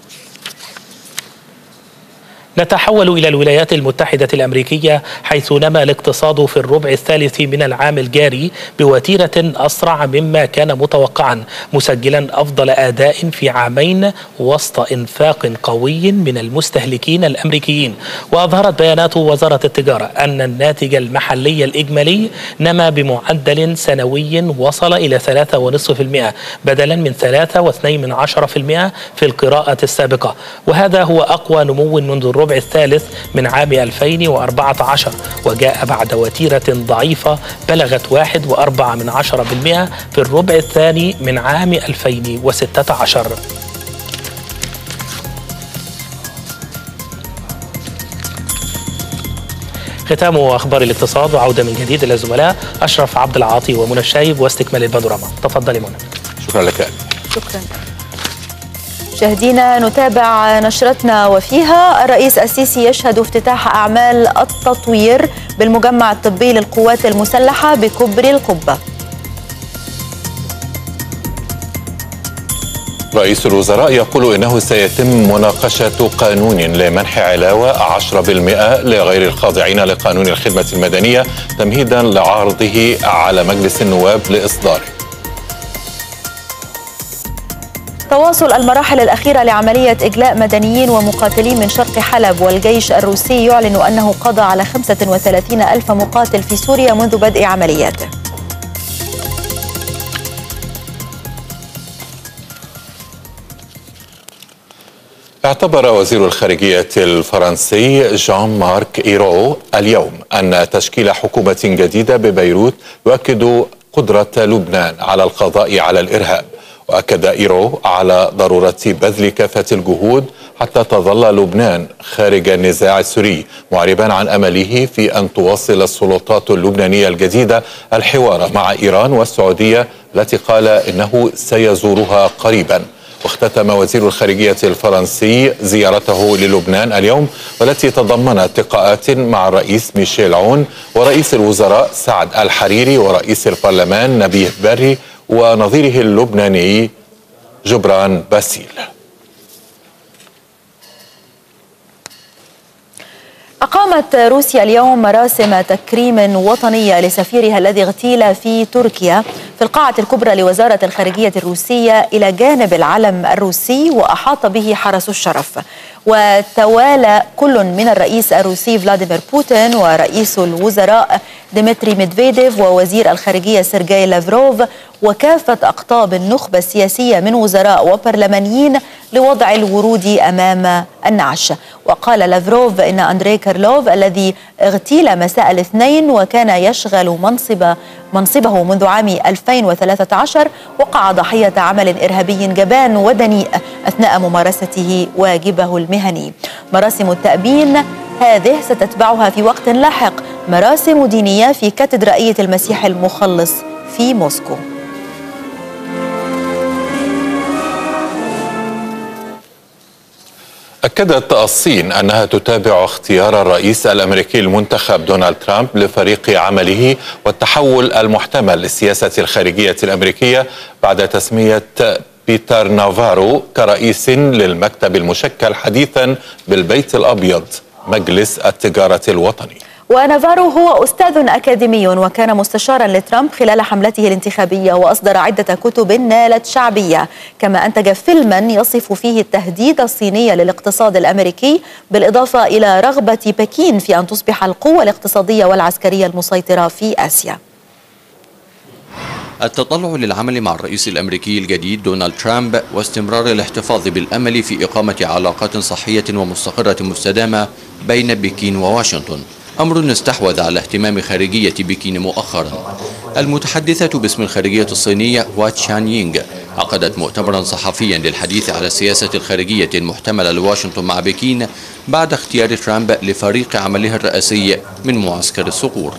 نتحول إلى الولايات المتحدة الأمريكية، حيث نما الاقتصاد في الربع الثالث من العام الجاري بوتيرة أسرع مما كان متوقعا، مسجلا أفضل أداء في عامين وسط إنفاق قوي من المستهلكين الأمريكيين. وأظهرت بيانات وزارة التجارة أن الناتج المحلي الإجمالي نما بمعدل سنوي وصل إلى ثلاثة فاصلة خمسة بالمئة بدلا من ثلاثة فاصلة اثنين بالمئة في القراءة السابقة، وهذا هو أقوى نمو منذ الربع الثالث من عام ألفين وأربعة عشر، وجاء بعد وتيرة ضعيفة بلغت واحد فاصلة أربعة بالمئة في الربع الثاني من عام ألفين وستة عشر. ختام أخبار الاقتصاد، وعودة من جديد إلى الزملاء أشرف عبد العاطي ومنى الشايب واستكمال البانوراما. تفضلي منى. شكرا لك. شكرا. مشاهدينا نتابع نشرتنا، وفيها الرئيس السيسي يشهد افتتاح أعمال التطوير بالمجمع الطبي للقوات المسلحة بكبري القبة. رئيس الوزراء يقول إنه سيتم مناقشة قانون لمنح علاوة عشرة بالمئة لغير الخاضعين لقانون الخدمة المدنية تمهيدا لعرضه على مجلس النواب لإصداره. تواصل المراحل الأخيرة لعملية إجلاء مدنيين ومقاتلين من شرق حلب، والجيش الروسي يعلن أنه قضى على خمسة وثلاثين ألف مقاتل في سوريا منذ بدء عملياته. اعتبر وزير الخارجية الفرنسي جان مارك إيرو اليوم أن تشكيل حكومة جديدة ببيروت يؤكد قدرة لبنان على القضاء على الإرهاب. وأكد إيرو على ضرورة بذل كافة الجهود حتى تظل لبنان خارج النزاع السوري، معربا عن أمله في أن تواصل السلطات اللبنانية الجديدة الحوار مع إيران والسعودية التي قال إنه سيزورها قريبا. واختتم وزير الخارجية الفرنسي زيارته للبنان اليوم، والتي تضمنت لقاءات مع الرئيس ميشيل عون ورئيس الوزراء سعد الحريري ورئيس البرلمان نبيه بري ونظيره اللبناني جبران باسيل. أقامت روسيا اليوم مراسم تكريم وطنية لسفيرها الذي اغتيل في تركيا في القاعة الكبرى لوزارة الخارجية الروسية إلى جانب العلم الروسي، وأحاط به حرس الشرف. وتوالى كل من الرئيس الروسي فلاديمير بوتين ورئيس الوزراء ديمتري ميدفيديف ووزير الخارجية سيرجي لافروف وكافة أقطاب النخبة السياسية من وزراء وبرلمانيين لوضع الورود أمام النعش. وقال لافروف إن أندري كارلوف الذي اغتيل مساء الاثنين وكان يشغل منصب منصبه منذ عام ألفين وثلاثة عشر وقع ضحية عمل إرهابي جبان ودنيء أثناء ممارسته واجبه المهني. مراسم التأبين هذه ستتبعها في وقت لاحق مراسم دينية في كاتدرائية المسيح المخلص في موسكو. أكدت الصين أنها تتابع اختيار الرئيس الأمريكي المنتخب دونالد ترامب لفريق عمله والتحول المحتمل للسياسة الخارجية الأمريكية بعد تسمية بيتر نافارو كرئيس للمكتب المشكل حديثا بالبيت الأبيض مجلس التجارة الوطني. ونافارو هو أستاذ أكاديمي وكان مستشارا لترامب خلال حملته الانتخابية، وأصدر عدة كتب نالت شعبية، كما أنتج فيلما يصف فيه التهديد الصيني للاقتصاد الأمريكي، بالإضافة إلى رغبة بكين في أن تصبح القوة الاقتصادية والعسكرية المسيطرة في آسيا. التطلع للعمل مع الرئيس الأمريكي الجديد دونالد ترامب واستمرار الاحتفاظ بالأمل في إقامة علاقات صحية ومستقرة مستدامة بين بكين وواشنطن أمر استحوذ على اهتمام خارجية بكين مؤخرا. المتحدثة باسم الخارجية الصينية هوا تشانيينغ عقدت مؤتمرا صحفيا للحديث على السياسة الخارجية المحتملة لواشنطن مع بكين بعد اختيار ترامب لفريق عمله الرئاسي من معسكر الصقور.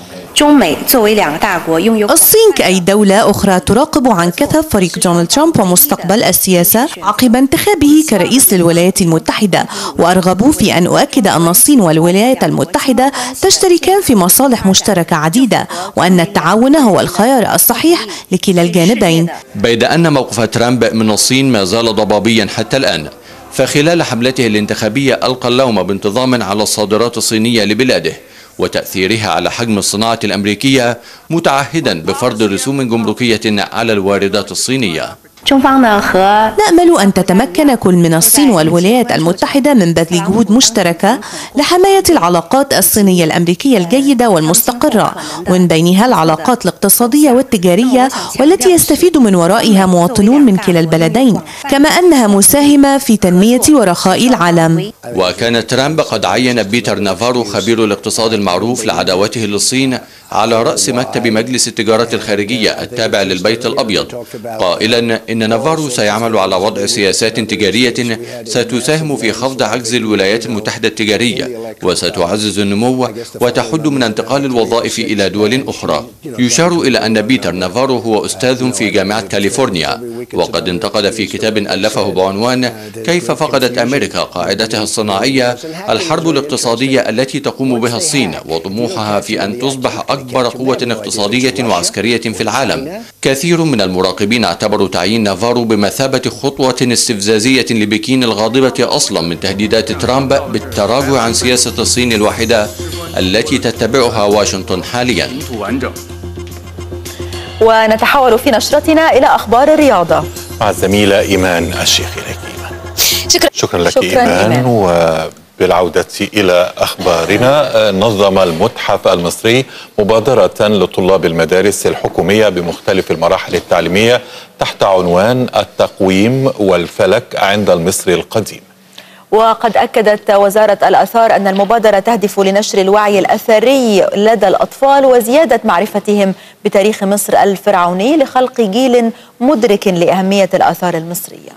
الصين كأي دولة أخرى تراقب عن كثب فريق دونالد ترامب ومستقبل السياسة عقب انتخابه كرئيس للولايات المتحدة، وأرغبوا في أن أؤكد أن الصين والولايات المتحدة تشتركان في مصالح مشتركة عديدة، وأن التعاون هو الخيار الصحيح لكلا الجانبين. بيد أن موقف ترامب من الصين ما زال ضبابيا حتى الآن، فخلال حملته الانتخابية ألقى اللوم بانتظام على الصادرات الصينية لبلاده وتأثيرها على حجم الصناعة الأمريكية، متعهدا بفرض رسوم جمركية على الواردات الصينية. نأمل أن تتمكن كل من الصين والولايات المتحدة من بذل جهود مشتركة لحماية العلاقات الصينية الأمريكية الجيدة والمستقرة، ومن بينها العلاقات الاقتصادية والتجارية والتي يستفيد من ورائها مواطنون من كلا البلدين، كما أنها مساهمة في تنمية ورخاء العالم. وكان ترامب قد عين بيتر نافارو خبير الاقتصاد المعروف لعداوته للصين على رأس مكتب مجلس التجارة الخارجية التابع للبيت الأبيض، قائلا إن نافارو سيعمل على وضع سياسات تجارية ستساهم في خفض عجز الولايات المتحدة التجارية وستعزز النمو وتحد من انتقال الوظائف إلى دول أخرى. يشار إلى أن بيتر نافارو هو أستاذ في جامعة كاليفورنيا، وقد انتقد في كتاب ألفه بعنوان كيف فقدت أمريكا قاعدتها الصناعية الحرب الاقتصادية التي تقوم بها الصين وطموحها في أن تصبح أكبر قوة اقتصادية وعسكرية في العالم. كثير من المراقبين اعتبروا تعيين نافارو بمثابة خطوة استفزازية لبكين الغاضبة أصلا من تهديدات ترامب بالتراجع عن سياسة الصين الواحدة التي تتبعها واشنطن حاليا. ونتحول في نشرتنا إلى أخبار الرياضة مع الزميلة إيمان الشيخ. إليك إيمان. شكرا, شكرا لك شكرا إيمان, إيمان. و بالعودة إلى أخبارنا، نظم المتحف المصري مبادرة لطلاب المدارس الحكومية بمختلف المراحل التعليمية تحت عنوان التقويم والفلك عند المصري القديم. وقد أكدت وزارة الآثار أن المبادرة تهدف لنشر الوعي الأثري لدى الأطفال وزيادة معرفتهم بتاريخ مصر الفرعوني لخلق جيل مدرك لأهمية الآثار المصرية.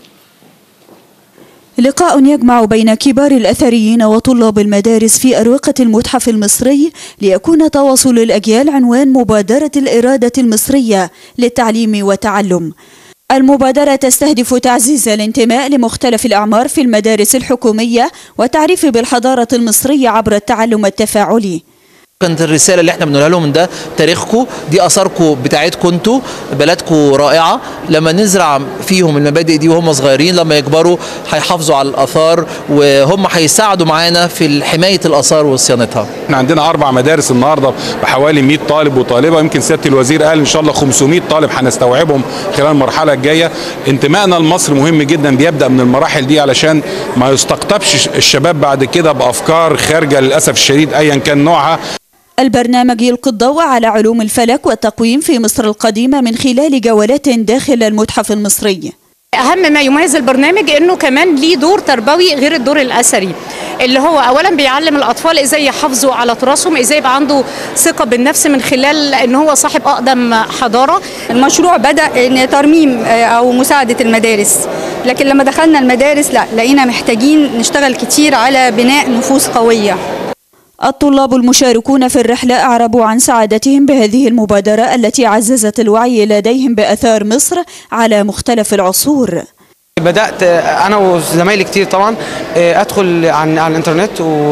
لقاء يجمع بين كبار الأثريين وطلاب المدارس في أروقة المتحف المصري ليكون تواصل الأجيال عنوان مبادرة الإرادة المصرية للتعليم والتعلم. المبادرة تستهدف تعزيز الانتماء لمختلف الأعمار في المدارس الحكومية والتعريف بالحضارة المصرية عبر التعلم التفاعلي. كانت الرسالة اللي احنا بنقولها لهم ده تاريخكم، دي اثاركم بتاعتكم، انتوا بلدكم رائعة، لما نزرع فيهم المبادئ دي وهم صغيرين لما يكبروا هيحافظوا على الاثار وهم هيساعدوا معانا في حماية الاثار وصيانتها. احنا عندنا اربع مدارس النهارده بحوالي مئة طالب وطالبة، يمكن سيادة الوزير قال ان شاء الله خمسمئة طالب هنستوعبهم خلال المرحلة الجاية. انتمائنا لمصر مهم جدا، بيبدأ من المراحل دي علشان ما يستقطبش الشباب بعد كده بافكار خارجة للاسف الشديد ايا كان نوعها. البرنامج يلقي الضوء على علوم الفلك والتقويم في مصر القديمة من خلال جولات داخل المتحف المصري. أهم ما يميز البرنامج إنه كمان ليه دور تربوي غير الدور الأثري، اللي هو أولا بيعلم الأطفال إزاي يحافظوا على تراثهم، إزاي يبقى عنده ثقة بالنفس من خلال إن هو صاحب أقدم حضارة. المشروع بدأ إن ترميم أو مساعدة المدارس، لكن لما دخلنا المدارس لا لقينا محتاجين نشتغل كتير على بناء نفوس قوية. الطلاب المشاركون في الرحلة أعربوا عن سعادتهم بهذه المبادرة التي عززت الوعي لديهم بآثار مصر على مختلف العصور. بدأت أنا وزمايلي كتير طبعا أدخل عن على الإنترنت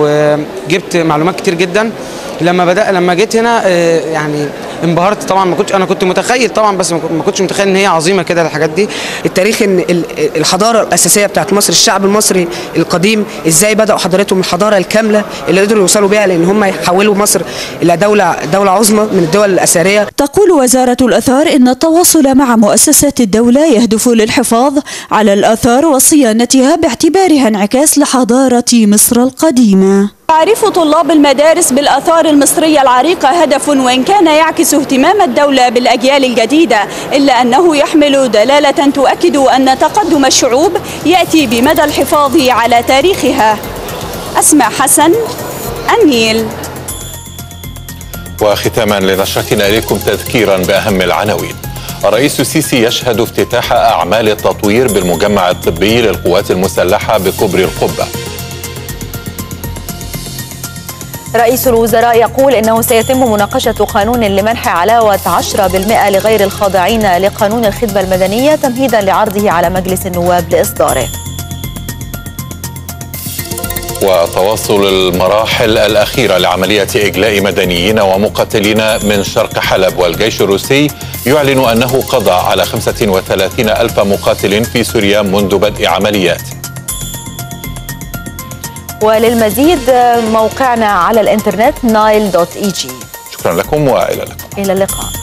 وجبت معلومات كتير جدا. لما بدأ لما جيت هنا يعني انبهرت طبعا. ما كنتش انا كنت متخيل طبعا بس ما كنتش متخيل ان هي عظيمه كده الحاجات دي. التاريخ ان الحضاره الاساسيه بتاعت مصر، الشعب المصري القديم ازاي بداوا حضارتهم، الحضاره الكامله اللي قدروا يوصلوا بيها لان هم يحولوا مصر الى دوله دوله عظمى من الدول الاثريه. تقول وزاره الاثار ان التواصل مع مؤسسات الدوله يهدف للحفاظ على الاثار وصيانتها باعتبارها انعكاس لحضاره مصر القديمه. تعريف طلاب المدارس بالآثار المصرية العريقة هدف وإن كان يعكس اهتمام الدولة بالأجيال الجديدة، إلا أنه يحمل دلالة تؤكد أن تقدم الشعوب يأتي بمدى الحفاظ على تاريخها. أسماء حسن، النيل. وختاما لنشرتنا إليكم تذكيرا بأهم العناوين. الرئيس السيسي يشهد افتتاح أعمال التطوير بالمجمع الطبي للقوات المسلحة بكوبري القبة. رئيس الوزراء يقول إنه سيتم مناقشة قانون لمنح علاوة عشرة بالمئة لغير الخاضعين لقانون الخدمة المدنية تمهيدا لعرضه على مجلس النواب لإصداره. وتواصل المراحل الأخيرة لعملية إجلاء مدنيين ومقاتلين من شرق حلب، والجيش الروسي يعلن أنه قضى على خمسة وثلاثين ألف مقاتل في سوريا منذ بدء عمليات. وللمزيد موقعنا على الانترنت نايل دوت اي جي. شكرا لكم وإلى اللقاء. إلى اللقاء.